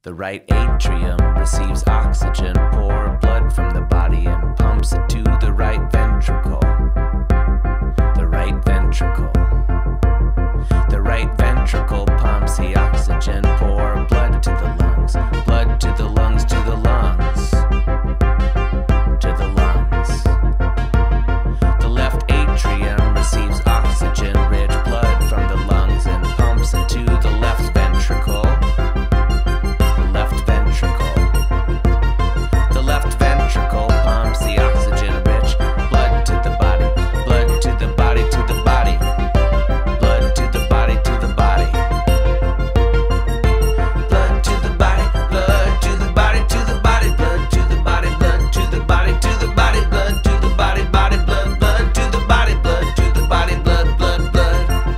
The right atrium receives oxygen, pour blood from the body and pumps it to the right ventricle. The right ventricle. The right ventricle pumps the oxygen, pour blood to the lungs, blood to the lungs, to the lungs, to the lungs. The left atrium receives oxygen-rich blood from the lungs and pumps it to the left ventricle. The left ventricle pumps the oxygen-rich blood to the body, blood to the body, to the body, blood to the body, to the body, blood to the body, blood to the body, to the body, blood to the body, blood to the body, to the body, blood to the body, body, blood, blood to the body, blood to the body, blood, blood, blood.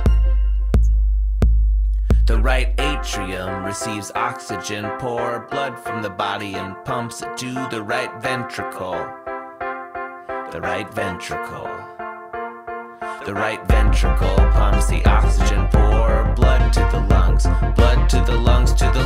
The right atrium receives oxygen, pour blood from the body and pumps it to the right ventricle. The right ventricle. The right ventricle pumps the oxygen, pour blood to the lungs, blood to the lungs, to the